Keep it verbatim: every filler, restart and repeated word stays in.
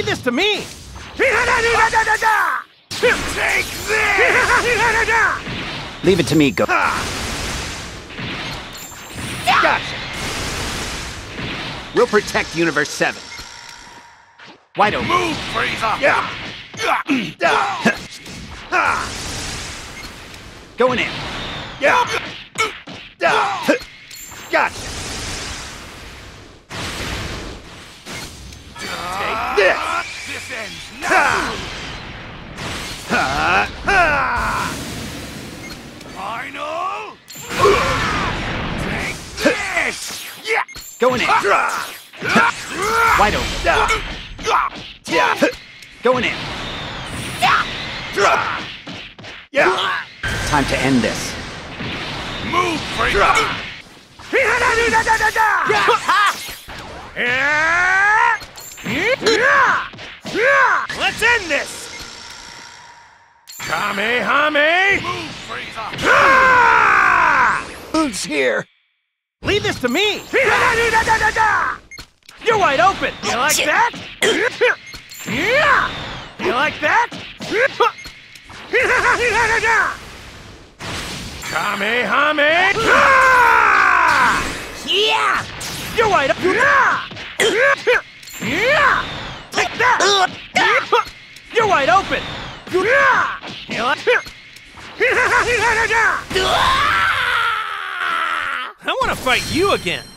Leave this to me! Take this! Leave it to me, Go. Gotcha! We'll protect Universe seven. Wide open. Move, Frieza! Yeah! Going in. Yeah! Gotcha! Take this! This ends now! Final! Take this! Yeah! Going in. Wide open. Going in. Yeah! Time to end this. Move, Frieza! Let's end this! Kamehame! Move, Frieza! Who's here? Leave this to me! You're wide open! You like that? You like that? Kamehame! Yeah! You're wide open! Take that! You're wide open! You like I want to fight you again!